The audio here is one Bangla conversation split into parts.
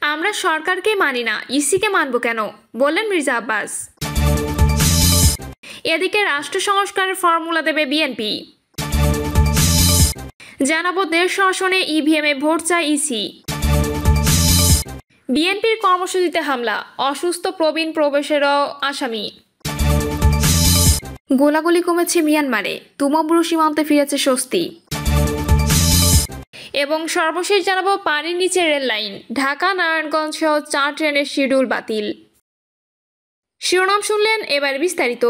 আমরা সরকারকে মানি না, ইসিকে মানব কেন, বললেন মির্জা আব্বাস। এদিকে রাষ্ট্র সংস্কারের ফর্মুলা দেবে বিএনপি। জানাবো 150 আসনে ইভিএমে ভোট চায় ইসি। বিএনপির কর্মসূচিতে হামলা, অসুস্থ প্রবীণ প্রবেশেরও আসামি। গোলাগুলি কমেছে মিয়ানমারে, তুমব্রু সীমান্তে ফিরেছে স্বস্তি। এবং সর্বশেষ জানাবো পানির নিচে রেল লাইন, ঢাকা নারায়ণগঞ্জ সহ 4 ট্রেনের শিডিউল বাতিল। শিরোনাম শুনলেন, এবার বিস্তারিত।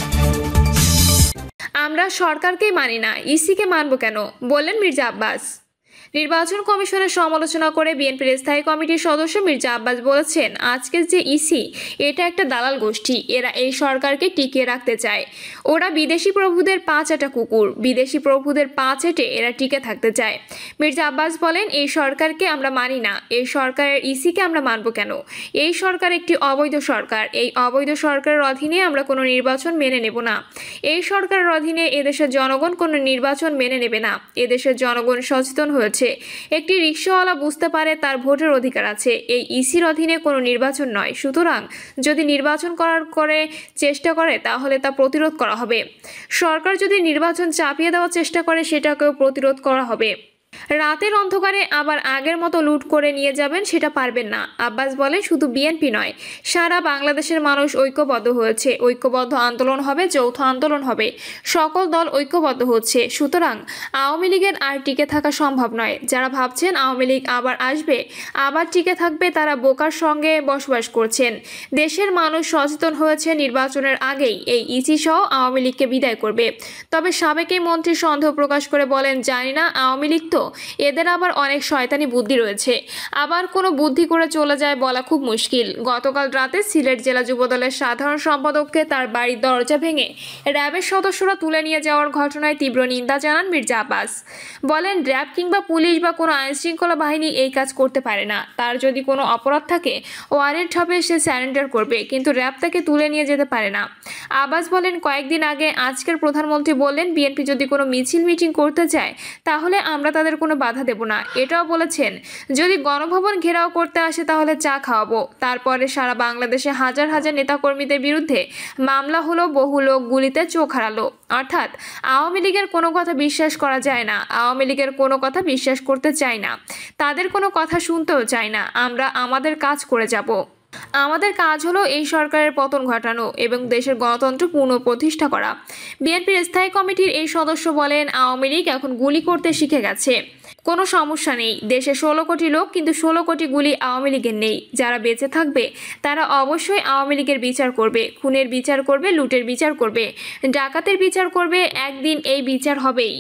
আমরা সরকারকে মানি না, ইসিকে মানব কেন, বললেন মির্জা আব্বাস। নির্বাচন কমিশনের সমালোচনা করে বিএনপির স্থায়ী কমিটির সদস্য মির্জা আব্বাস বলেছেন, আজকের যে ইসি এটা একটা দালাল গোষ্ঠী, এরা এই সরকারকে টিকিয়ে রাখতে চায়। ওরা বিদেশি প্রভুদের পা চাটা কুকুর, বিদেশি প্রভুদের পা চেটে এরা টিকে থাকতে চায়। মির্জা আব্বাস বলেন, এই সরকারকে আমরা মানি না, এই সরকারের ইসিকে আমরা মানব কেন? এই সরকার একটি অবৈধ সরকার, এই অবৈধ সরকারের অধীনে আমরা কোনো নির্বাচন মেনে নেব না। এই সরকারের অধীনে এদেশের জনগণ কোনো নির্বাচন মেনে নেবে না। এদেশের জনগণ সচেতন হয়েছে, একটি রিকশাওয়ালা বুঝতে পারে তার ভোটের অধিকার আছে, এই ইসির অধীনে কোনো নির্বাচন নয়। সুতরাং যদি নির্বাচন করার চেষ্টা করে তাহলে তা প্রতিরোধ করা হবে। সরকার যদি নির্বাচন চাপিয়ে দেওয়ার চেষ্টা করে সেটাকেও প্রতিরোধ করা হবে। রাতের অন্ধকারে আবার আগের মতো লুট করে নিয়ে যাবেন সেটা পারবেন না। আব্বাস বলেন, শুধু বিএনপি নয়, সারা বাংলাদেশের মানুষ ঐক্যবদ্ধ হয়েছে, ঐক্যবদ্ধ আন্দোলন হবে, যৌথ আন্দোলন হবে, সকল দল ঐক্যবদ্ধ হচ্ছে। সুতরাং আওয়ামী লীগের আর টিকে থাকা সম্ভব নয়। যারা ভাবছেন আওয়ামী লীগ আবার আসবে, আবার টিকে থাকবে, তারা বোকার সঙ্গে বসবাস করছেন। দেশের মানুষ সচেতন হয়েছে, নির্বাচনের আগেই এই ইসি সহ আওয়ামী লীগকে বিদায় করবে। তবে সাবেক এই মন্ত্রী সন্দেহ প্রকাশ করে বলেন, জানি না, আওয়ামী লীগ তো এদের আবার অনেক শয়তানি বুদ্ধি রয়েছে, আবার কোনো বুদ্ধি করে চলে যায় বলা খুব মুশকিল। গতকাল রাতে সিলেট জেলা যুবদলের সাধারণ সম্পাদককে তার বাড়ির দরজা ভেঙে র্যাবের সদস্যরা তুলে নিয়ে যাওয়ার ঘটনায় তীব্র নিন্দা জানান মির্জা আব্বাস। বলেন, র্যাব কিংবা পুলিশ বা কোনো আইনশৃঙ্খলা বাহিনী এই কাজ করতে পারে না। তার যদি কোনো অপরাধ থাকে ওয়ারেন্ট হবে, সে স্যারেন্ডার করবে, কিন্তু র্যাব তাকে তুলে নিয়ে যেতে পারে না। আব্বাস বলেন, কয়েকদিন আগে আজকের প্রধানমন্ত্রী বললেন, বিএনপি যদি কোনো মিছিল মিটিং করতে চায় তাহলে আমরা তাদের কোনো বাধা দেব না। এটাও বলেছেন, যদি গণভবন ঘেরাও করতে আসে তাহলে চা খাওয়াবো। তারপরে সারা বাংলাদেশে হাজার হাজার নেতাকর্মীদের বিরুদ্ধে মামলা হলো, বহু লোক গুলিতে চোখ হারালো। অর্থাৎ আওয়ামী লীগের কোনো কথা বিশ্বাস করা যায় না, আওয়ামী লীগের কোনো কথা বিশ্বাস করতে চাই না, তাদের কোনো কথা শুনতেও চাই না। আমরা আমাদের কাজ করে যাব। আমাদের কাজ হলো এই সরকারের পতন ঘটানো এবং দেশের গণতন্ত্র পুনঃপ্রতিষ্ঠা করা। বিএনপির স্থায়ী কমিটির এই সদস্য বলেন, আওয়ামী লীগ এখন গুলি করতে শিখে গেছে, কোনো সমস্যা নেই। দেশে 16 কোটি লোক, কিন্তু 16 কোটি গুলি আওয়ামী লীগের নেই। যারা বেঁচে থাকবে তারা অবশ্যই আওয়ামী লীগের বিচার করবে, খুনের বিচার করবে, লুটের বিচার করবে, ডাকাতের বিচার করবে। একদিন এই বিচার হবেই।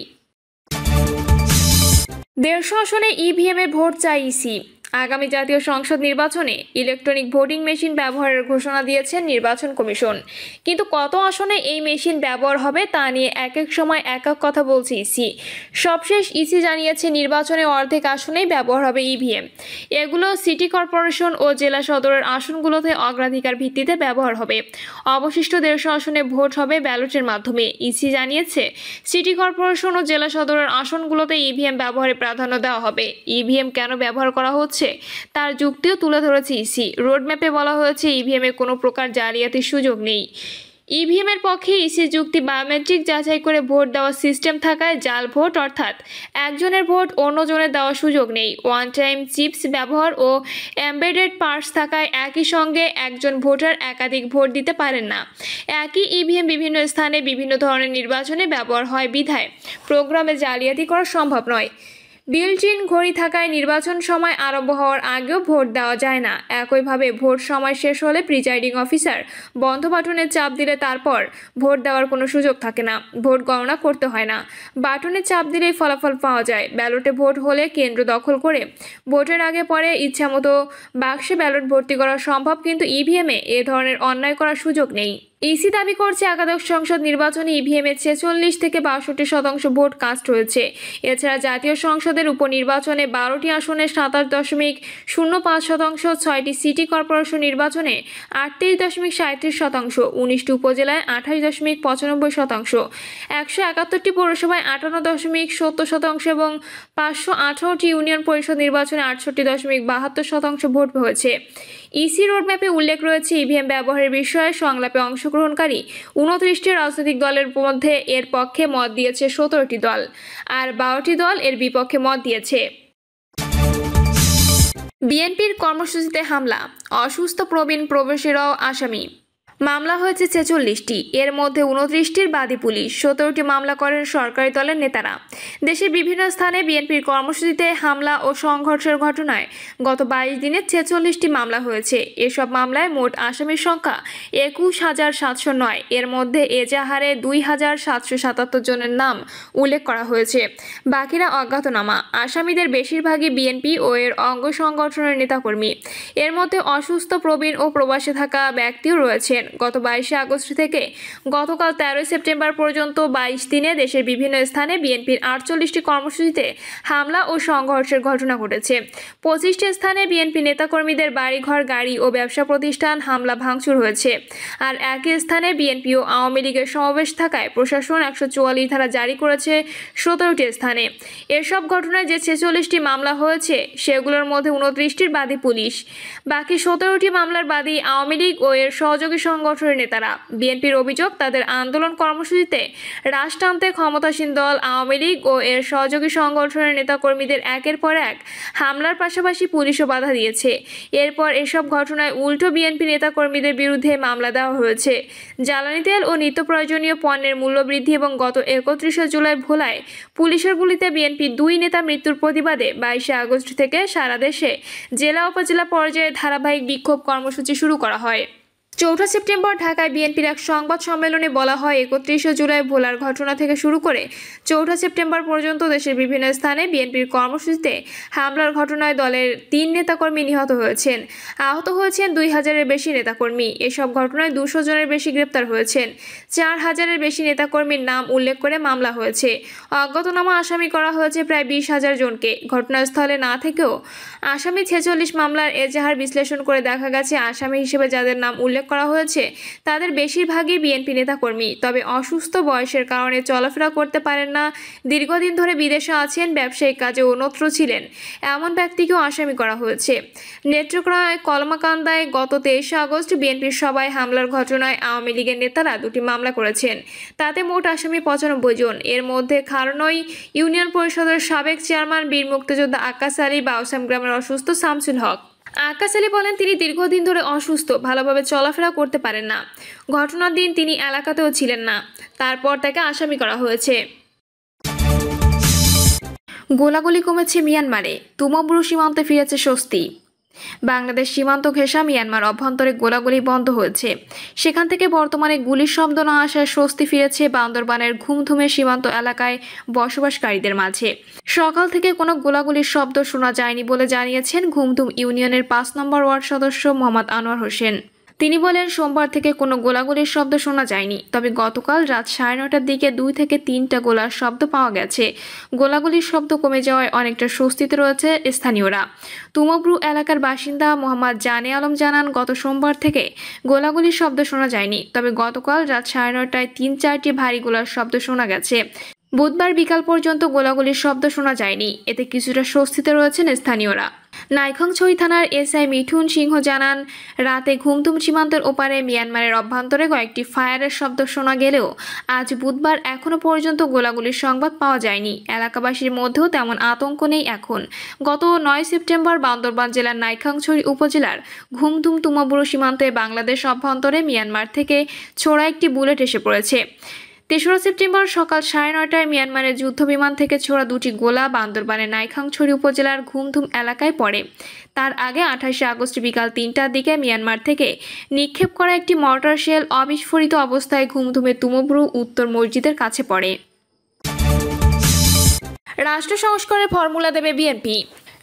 150 আসনে ইভিএমে ভোট চায় ইসি। আগামী জাতীয় সংসদ নির্বাচনে ইলেকট্রনিক ভোটিং মেশিন ব্যবহারের ঘোষণা দিয়েছেন নির্বাচন কমিশন, কিন্তু কত আসনে এই মেশিন ব্যবহার হবে তা নিয়ে এক এক সময় এক এক কথা বলছে ইসি। সবশেষ ইসি জানিয়েছে, নির্বাচনে অর্ধেক আসনেই ব্যবহার হবে ইভিএম। এগুলো সিটি কর্পোরেশন ও জেলা সদরের আসনগুলোতে অগ্রাধিকার ভিত্তিতে ব্যবহার হবে। অবশিষ্ট 150 আসনে ভোট হবে ব্যালটের মাধ্যমে। ইসি জানিয়েছে, সিটি কর্পোরেশন ও জেলা সদরের আসনগুলোতে ইভিএম ব্যবহারে প্রাধান্য দেওয়া হবে। ইভিএম কেন ব্যবহার করা হচ্ছে তার যুক্তিও তুলে ধরেছে ইসি। রোডম্যাপে বলা হয়েছে, ইভিএমে কোনো প্রকার জালিয়াতির সুযোগ নেই। ইভিএমের পক্ষে ইসি যুক্তি, বায়োমেট্রিক যাচাই করে ভোট দেওয়ার সিস্টেম থাকায় জাল ভোট, অর্থাৎ একজনের ভোট অন্যজনের দেওয়ার সুযোগ নেই। ওয়ান টাইম চিপস ব্যবহার ও এমবেডেড পার্টস থাকায় একই সঙ্গে একজন ভোটার একাধিক ভোট দিতে পারেন না। একই ইভিএম বিভিন্ন স্থানে বিভিন্ন ধরনের নির্বাচনে ব্যবহার হয় বিধায় প্রোগ্রামে জালিয়াতি করা সম্ভব নয়। বিল্ট ইন ঘড়ি থাকায় নির্বাচন সময় আরম্ভ হওয়ার আগেও ভোট দেওয়া যায় না। একইভাবে ভোট সময় শেষ হলে প্রিজাইডিং অফিসার বন্ধ বাটনে চাপ দিলে তারপর ভোট দেওয়ার কোনো সুযোগ থাকে না, ভোট গণনা করতে হয় না। বাটনে চাপ দিলেই ফলাফল পাওয়া যায়। ব্যালটে ভোট হলে কেন্দ্র দখল করে ভোটের আগে পরে ইচ্ছামতো বাক্সে ব্যালট ভর্তি করা সম্ভব, কিন্তু ইভিএমে এ ধরনের অন্যায় করার সুযোগ নেই। ইসি দাবি করছে একাদশ সংসদ নির্বাচনে ইভিএমে 46 থেকে 62% ভোট কাস্ট হয়েছে। এছাড়া জাতীয় সংসদের উপনির্বাচনে 12টি আসনে 27.05%, 6টি সিটি কর্পোরেশন নির্বাচনে 38.37%, 19টি উপজেলায় 28.95%, 171টি পৌরসভায় 58.70% এবং 518টি ইউনিয়ন পরিষদ নির্বাচনে 68.72% ভোট হয়েছে। ইসি রোডম্যাপে উল্লেখ রয়েছে ইভিএম ব্যবহারের বিষয়ে সংলাপে অংশগ্রহণকারী 29টি রাজনৈতিক দলের মধ্যে এর পক্ষে মত দিয়েছে 17টি দল, আর 12টি দল এর বিপক্ষে মত দিয়েছে। বিএনপির কর্মসূচিতে হামলা, অসুস্থ প্রবীণ প্রবেশীরাও আসামি। মামলা হয়েছে 46টি, এর মধ্যে 29টির বাদী পুলিশ, 17টি মামলা করেন সরকারি দলের নেতারা। দেশের বিভিন্ন স্থানে বিএনপির কর্মসূচিতে হামলা ও সংঘর্ষের ঘটনায় গত 22 দিনে 46টি মামলা হয়েছে। এসব মামলায় মোট আসামির সংখ্যা 21,709। এর মধ্যে এজাহারে 2,777 জনের নাম উল্লেখ করা হয়েছে, বাকিরা অজ্ঞাতনামা। আসামিদের বেশিরভাগই বিএনপি ও এর অঙ্গ সংগঠনের নেতাকর্মী। এর মধ্যে অসুস্থ, প্রবীণ ও প্রবাসে থাকা ব্যক্তিও রয়েছেন। গত 22 আগস্ট থেকে গতকাল 13 সেপ্টেম্বর পর্যন্ত 22 দিনে দেশের বিভিন্ন স্থানে বিএনপির 48টি কর্মসূচিতে হামলা ও সংঘর্ষের ঘটনা ঘটেছে। 25টি স্থানে বিএনপি নেতাকর্মীদের বাড়িঘর, গাড়ি ও ব্যবসা প্রতিষ্ঠান হামলা ভাঙচুর হয়েছে। আর একই স্থানে বিএনপি ও আওয়ামী লীগের সমাবেশ থাকায় প্রশাসন 144 ধারা জারি করেছে 17টি স্থানে। এসব ঘটনায় যে 46টি মামলা হয়েছে সেগুলোর মধ্যে 29টির বাদী পুলিশ, বাকি 17টি মামলার বাদী আওয়ামী লীগ ও এর সহযোগী সংগঠনের নেতারা। বিএনপির অভিযোগ, তাদের আন্দোলন কর্মসূচিতে রাশ টানতে ক্ষমতাসীন দল আওয়ামী লীগ ও এর সহযোগী সংগঠনের নেতাকর্মীদের একের পর এক হামলার পাশাপাশি পুলিশও বাধা দিয়েছে। এরপর এসব ঘটনায় উল্টো বিএনপি নেতাকর্মীদের বিরুদ্ধে মামলা দেওয়া হয়েছে। জ্বালানি তেল ও নিত্য প্রয়োজনীয় পণ্যের মূল্যবৃদ্ধি এবং গত 31 জুলাই ভোলায় পুলিশের গুলিতে বিএনপি 2 নেতা মৃত্যুর প্রতিবাদে 22 আগস্ট থেকে সারা দেশে জেলা উপজেলা পর্যায়ে ধারাবাহিক বিক্ষোভ কর্মসূচি শুরু করা হয়। 4 সেপ্টেম্বর ঢাকায় বিএনপির এক সংবাদ সম্মেলনে বলা হয়, 31 জুলাই ভোলার ঘটনা থেকে শুরু করে 4 সেপ্টেম্বর পর্যন্ত দেশের বিভিন্ন স্থানে বিএনপির কর্মসূচিতে হামলার ঘটনায় দলের 3 নেতাকর্মী নিহত হয়েছেন। আহত হয়েছেন 2000-এর বেশি নেতাকর্মী। এসব ঘটনায় 200 জনের বেশি গ্রেপ্তার হয়েছেন। 4000-এর বেশি নেতাকর্মীর নাম উল্লেখ করে মামলা হয়েছে। অজ্ঞাতনামা আসামি করা হয়েছে প্রায় 20,000 জনকে। ঘটনাস্থলে না থেকেও আসামি 46 মামলার এজাহার বিশ্লেষণ করে দেখা গেছে, আসামি হিসেবে যাদের নাম উল্লেখ করা হয়েছে তাদের বেশিরভাগই বিএনপি নেতাকর্মী। তবে অসুস্থ, বয়সের কারণে চলাফেরা করতে পারেন না, দীর্ঘদিন ধরে বিদেশে আছেন, ব্যবসায়িক কাজে অন্যত্র ছিলেন, এমন ব্যক্তিকেও আসামি করা হয়েছে। নেত্রকোনায় কলমাকান্দায় গত 23 আগস্ট বিএনপির সভায় হামলার ঘটনায় আওয়ামী লীগের নেতারা 2টি মামলা করেছেন। তাতে মোট আসামি 95 জন। এর মধ্যে খারনই ইউনিয়ন পরিষদের সাবেক চেয়ারম্যান বীর মুক্তিযোদ্ধা আক্কাস আলী, বাউসাম গ্রামের অসুস্থ শামসুল হক। আক্কাস আলী বলেন, তিনি দীর্ঘদিন ধরে অসুস্থ, ভালোভাবে চলাফেরা করতে পারেন না। ঘটনার দিন তিনি এলাকাতেও ছিলেন না, তারপর তাকে আসামি করা হয়েছে। গোলাগুলি কমেছে মিয়ানমারে, তুমব্রু সীমান্তে ফিরেছে স্বস্তি। বাংলাদেশ সীমান্ত ঘেঁষা মিয়ানমার অভ্যন্তরে গোলাগুলি বন্ধ হয়েছে। সেখান থেকে বর্তমানে গুলির শব্দ না আসায় স্বস্তি ফিরেছে বান্দরবানের ঘুমধুমে সীমান্ত এলাকায় বসবাসকারীদের মাঝে। সকাল থেকে কোনো গোলাগুলির শব্দ শোনা যায়নি বলে জানিয়েছেন ঘুমধুম ইউনিয়নের 5 নম্বর ওয়ার্ড সদস্য মোহাম্মদ আনোয়ার হোসেন। তিনি বলেন, সোমবার থেকে কোনো গোলাগুলির শব্দ শোনা যায়নি, তবে গতকাল রাত 9:30টার দিকে 2 থেকে 3টা গোলার শব্দ পাওয়া গেছে। গোলাগুলির শব্দ কমে যাওয়ায় অনেকটা স্বস্তিতে রয়েছে স্থানীয়রা। তুমব্রু এলাকার বাসিন্দা মোহাম্মদ জানে আলম জানান, গত সোমবার থেকে গোলাগুলির শব্দ শোনা যায়নি, তবে গতকাল রাত 9:30টায় 3-4টি ভারী গোলার শব্দ শোনা গেছে। বুধবার বিকাল পর্যন্ত গোলাগুলির শব্দ শোনা যায়নি, এতে কিছুটা স্বস্তিতে রয়েছেন স্থানীয়রা। নাইখংছড়ি থানার এসআই মিঠুন সিংহ জানান, রাতে ঘুমধুম সীমান্তের ওপারে মিয়ানমারের অভ্যন্তরে কয়েকটি ফায়ারের শব্দ শোনা গেলেও আজ বুধবার এখনও পর্যন্ত গোলাগুলির সংবাদ পাওয়া যায়নি। এলাকাবাসীর মধ্যেও তেমন আতঙ্ক নেই এখন। গত 9 সেপ্টেম্বর বান্দরবান জেলার নাইখংছড়ি উপজেলার ঘুমধুম তুমব্রু সীমান্তে বাংলাদেশ অভ্যন্তরে মিয়ানমার থেকে ছোড়া একটি বুলেট এসে পড়েছে। 3 সেপ্টেম্বর সকাল 9:30টায় মিয়ানমারের যুদ্ধবিমান থেকে ছোড়া 2টি গোলা বান্দরবানের নাইখংছড়ি উপজেলার ঘুমধুম এলাকায় পড়ে। তার আগে 28 আগস্ট বিকাল 3টার দিকে মিয়ানমার থেকে নিক্ষেপ করা একটি মর্টার শেল অবিস্ফোরিত অবস্থায় ঘুমধুমে তুমব্রু উত্তর মসজিদের কাছে পড়ে। রাষ্ট্র সংস্কারের ফর্মুলা দেবে বিএনপি।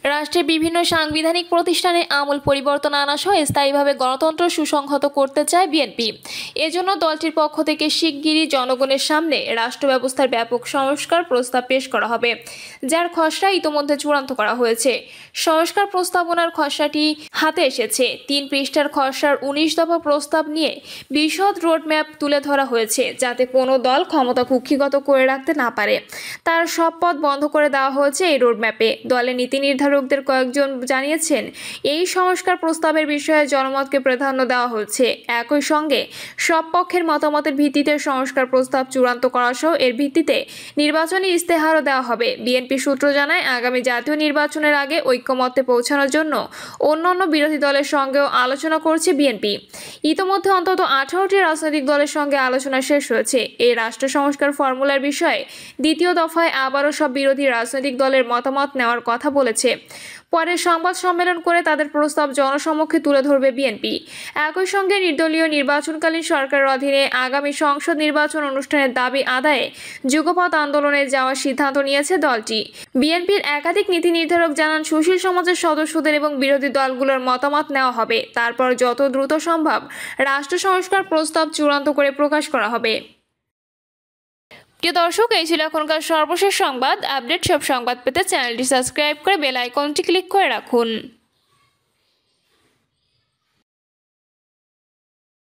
রাষ্ট্রের বিভিন্ন সাংবিধানিক প্রতিষ্ঠানে আমূল পরিবর্তন আনা সহ স্থায়ীভাবে গণতন্ত্র সুসংহত করতে চায় বিএনপি। এজন্য দলটির পক্ষ থেকে শিগগিরই জনগণের সামনে রাষ্ট্র ব্যবস্থার ব্যাপক সংস্কার প্রস্তাব পেশ করা হবে, যার খসড়া ইতোমধ্যে চূড়ান্ত করা হয়েছে। সংস্কার প্রস্তাবনার খসড়াটি হাতে এসেছে। 3 পৃষ্ঠার খসড়ার 19 দফা প্রস্তাব নিয়ে বিশদ রোডম্যাপ তুলে ধরা হয়েছে, যাতে কোনো দল ক্ষমতা কুক্ষিগত করে রাখতে না পারে। তার সব পথ বন্ধ করে দেওয়া হয়েছে এই রোডম্যাপে। দলের নীতি নির্ধারকদের কয়েকজন জানিয়েছেন, এই সংস্কার প্রস্তাবের বিষয়ে জনমতকে প্রাধান্য দেওয়া হচ্ছে। একই সঙ্গে সব পক্ষের মতামতের ভিত্তিতে সংস্কার প্রস্তাব চূড়ান্ত করা সহ এর ভিত্তিতে নির্বাচনী ইস্তেহারও দেওয়া হবে। বিএনপি সূত্র জানায়, আগামী জাতীয় নির্বাচনের আগে ঐক্যমত্যে পৌঁছানোর জন্য অন্যান্য বিরোধী দলের সঙ্গেও আলোচনা করছে বিএনপি। ইতোমধ্যে অন্তত 18টি রাজনৈতিক দলের সঙ্গে আলোচনা শেষ হয়েছে। এই রাষ্ট্র সংস্কার ফর্মুলার বিষয়ে দ্বিতীয় দফায় আবারও সব বিরোধী রাজনৈতিক দলের মতামত নেওয়ার কথা বলেছে। পরে সংবাদ সম্মেলন করে তাদের প্রস্তাব জনসমক্ষে তুলে ধরবে বিএনপি। একই সঙ্গে নির্দলীয় নির্বাচনকালীন সরকারের অধীনে আগামী সংসদ নির্বাচন অনুষ্ঠানের দাবি আদায়ে যুগপৎ আন্দোলনে যাওয়ার সিদ্ধান্ত নিয়েছে দলটি। বিএনপির একাধিক নীতি নির্ধারক জানান, সুশীল সমাজের সদস্যদের এবং বিরোধী দলগুলোর মতামত নেওয়া হবে। তারপর যত দ্রুত সম্ভব রাষ্ট্র সংস্কার প্রস্তাব চূড়ান্ত করে প্রকাশ করা হবে। প্রিয় দর্শক, এই ছিল এখনকার সর্বশেষ সংবাদ। আপডেট সব সংবাদ পেতে চ্যানেলটি সাবস্ক্রাইব করে বেল আইকনটি ক্লিক করে রাখুন।